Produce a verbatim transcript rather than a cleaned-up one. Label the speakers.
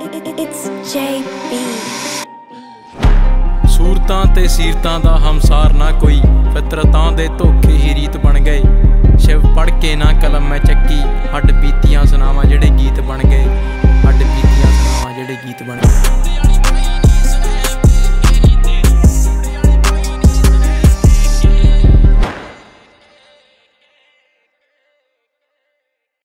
Speaker 1: It's J A Y B
Speaker 2: सूरतां ते सीरतां दा हमसार ना कोई, फितरतां दे धोखे ही रीत